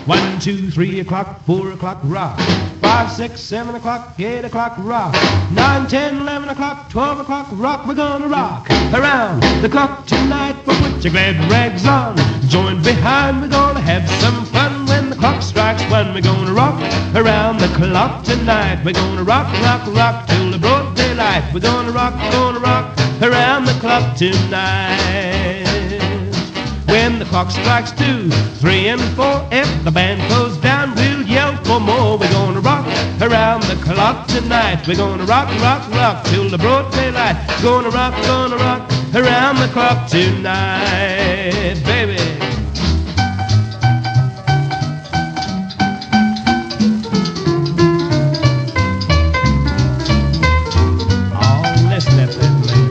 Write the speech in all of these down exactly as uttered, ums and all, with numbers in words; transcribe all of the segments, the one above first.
One, two, three o'clock, four o'clock, rock. Five, six, seven o'clock, eight o'clock, rock. Nine, ten, eleven o'clock, twelve o'clock, rock. We're gonna rock around the clock tonight. But put your glad rags on, join behind. We're gonna have some fun when the clock strikes one. We're gonna rock around the clock tonight. We're gonna rock, rock, rock till the broad daylight. We're gonna rock, gonna rock around the clock tonight. When the clock strikes two, three, and four, if the band goes down, we'll yell for more. We're gonna rock around the clock tonight. We're gonna rock, rock, rock till the broad daylight. Gonna rock, gonna rock around the clock tonight, baby. Oh, listen at that, lady.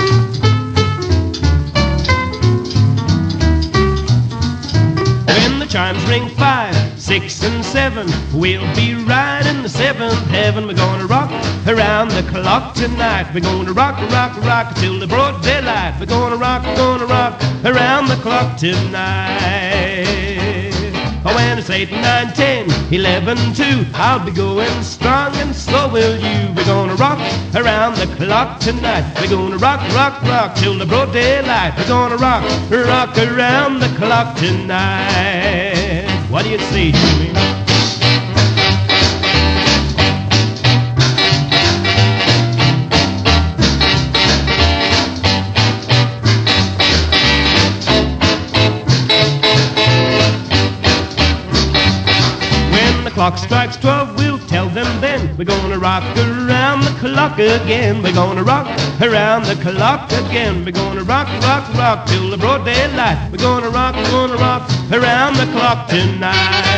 Chimes ring five, six, and seven. We'll be right in the seventh heaven. We're gonna rock around the clock tonight. We're gonna rock, rock, rock till the broad daylight. We're gonna rock, gonna rock around the clock tonight. Oh, when it's eight, nine, ten, eleven, two, I'll be going strong and so will you. We're gonna rock around the clock tonight. We're gonna rock, rock, rock till the broad daylight. We're gonna rock, rock around the clock tonight. What do you say, Jimmy? Clock strikes twelve, we'll tell them then. We're gonna rock around the clock again. We're gonna rock around the clock again. We're gonna rock, rock, rock till the broad daylight. We're gonna rock, gonna rock around the clock tonight.